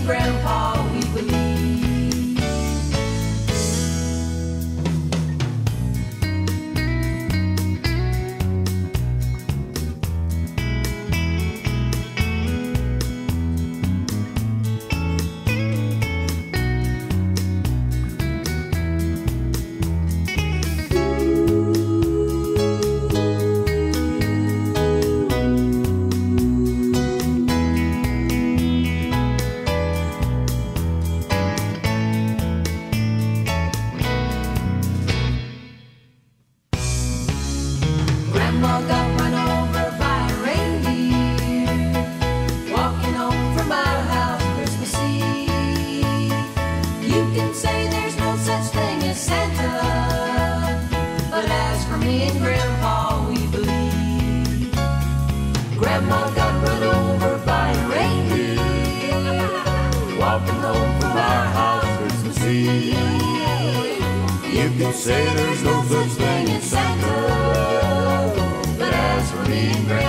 and Grandpa, we believe. Grandma got run over by a reindeer walking home from our house Christmas Eve. You can say there's no such thing as Santa, but as for me and Grandpa, we believe. Grandma got run over by a reindeer walking home from our house Christmas Eve. You can say there's no such thing as Santa, but as for me and Grandpa,